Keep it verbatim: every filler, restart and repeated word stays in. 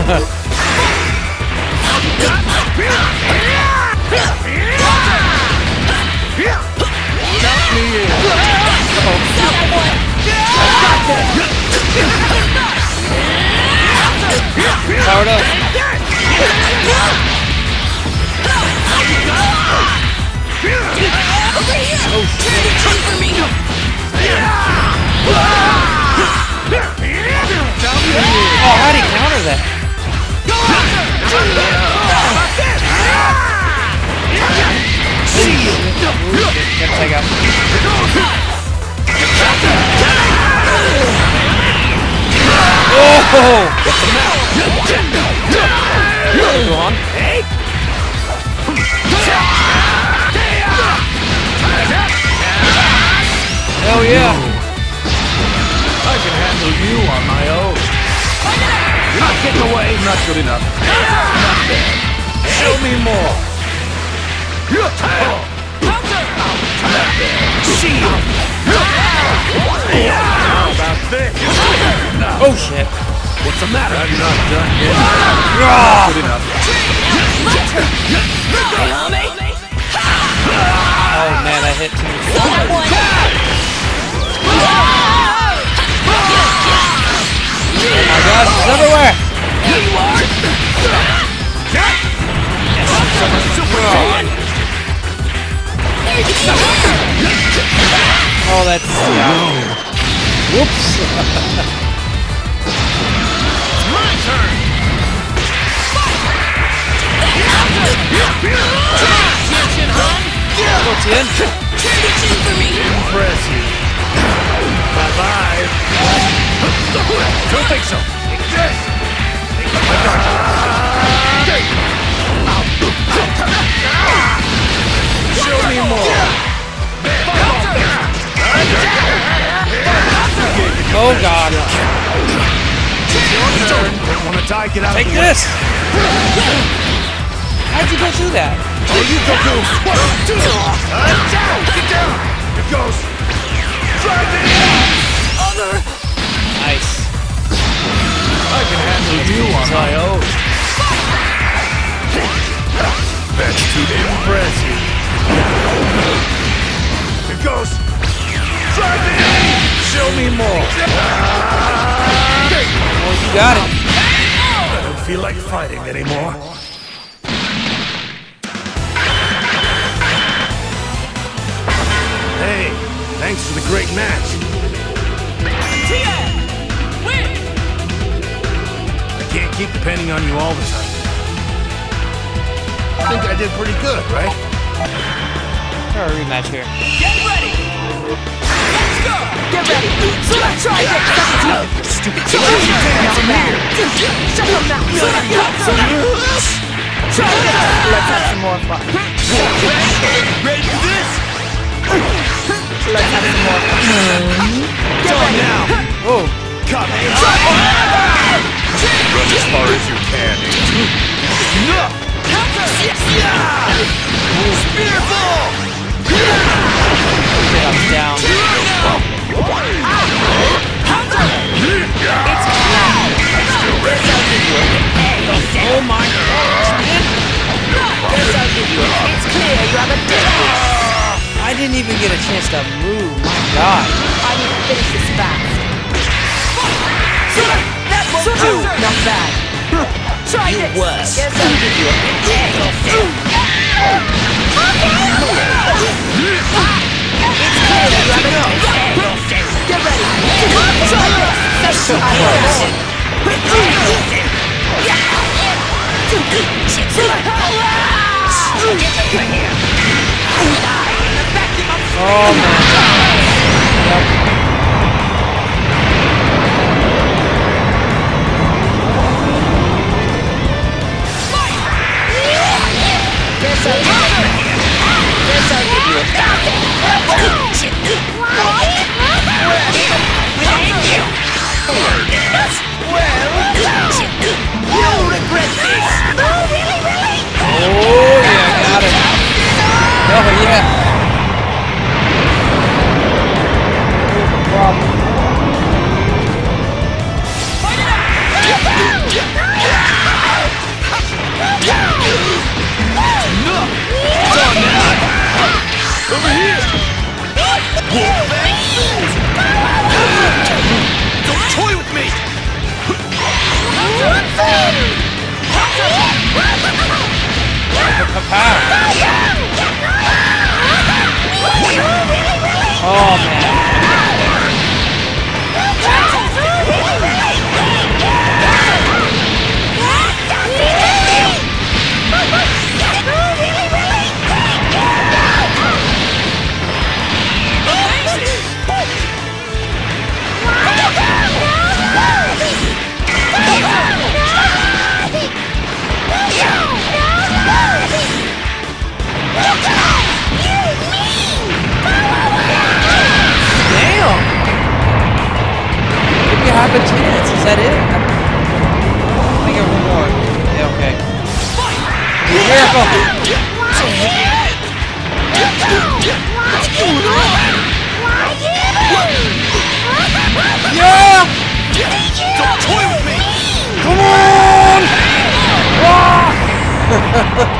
Powered up. Oh shit. Oh, how'd he counter that? Gotta take out. Oh! Go on. Hell yeah! I can handle you on my own. You're not getting away. Not good enough. Show me more. Shield. How about this? Oh shit! What's the matter? I'm not done yet. Ah! Good enough. Oh man, I hit too much. Oh my god, it's everywhere! Oh, that's... Yeah. Whoops! My turn. What's in? Impressive. Bye bye. Don't think so. Yes. Show me more. Oh god. Your turn. Don't want to die. Get out Take of the this! How'd you go through that? Oh, you go do. One, two. Get down. Get down. It goes. Drive it. Other. Nice. I can handle you on my own. That's too impressive. It goes. Drive it. Show me more. Oh, you got it. I don't feel like fighting anymore. Hey, thanks for the great match. I can't keep depending on you all the time. I think I did pretty good, right? Try a rematch here. Get ready! Let's go! Get ready! So let's try it! Stupid Shut up now! Shut up now! Try it! Let's have some more fun. Ready for this? Let's have some more fun. Get ready! Now! Oh. Come in! Run as far as you can. Spearball! Shit, I'm down. Oh my god. It's clear you have a dick. I didn't even get a chance to move. My god. I need to finish this fast. That won't do. Not bad. Try this. Guess I'll give you a big It's clear you have a dick. Get ready. Try this. That's what I want. Oh man. Yep. Guess I'll Guess I'll give you a You'll regret this! Oh, really, really? Oh yeah, got it. Oh yeah. No problem. over here! Wolfbang Fist! Don't toy with me! Oh man. Have a chance. Is that it? I think I have one more. Yeah, okay. Miracle! Yeah! Don't toy with me! Come on!